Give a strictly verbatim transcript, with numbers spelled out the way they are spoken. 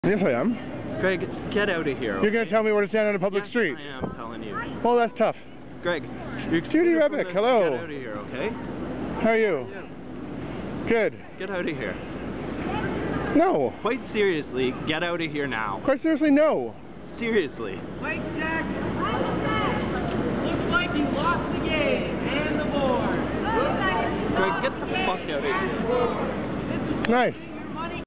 Yes, I am. Greg, get out of here. Okay? You're going to tell me where to stand on a public yes, street? I am telling you. Well, that's tough. Greg, you're Judy Rebick, hello. Get out of here, okay? How are you? Yeah. Good. Get out of here. No. Quite seriously, get out of here now. Quite seriously, no. Seriously. Wait, Jack. Looks like you lost the game and the board. Greg, get the fuck out of here. Nice.